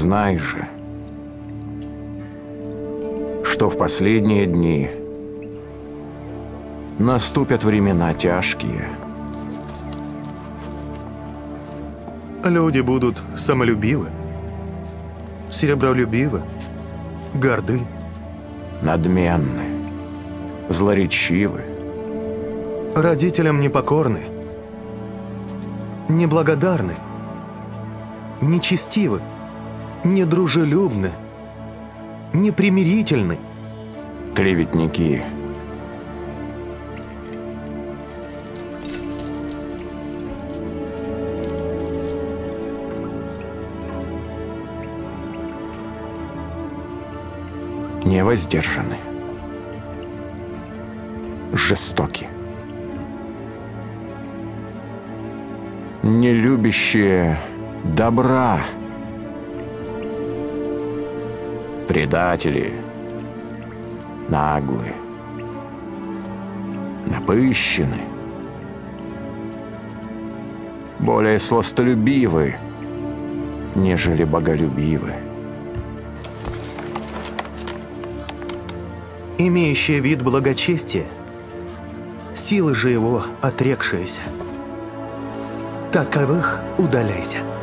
Знай же, что в последние дни наступят времена тяжкие. Люди будут самолюбивы, серебролюбивы, горды, Надменны, злоречивы, родителям непокорны, неблагодарны, нечестивы, недружелюбны, непримирительны, клеветники, невоздержаны, жестоки, не любящие добра, предатели, наглые, напыщены, более сластолюбивы, нежели боголюбивы, имеющие вид благочестия, силы же его отрекшиеся. Таковых удаляйся.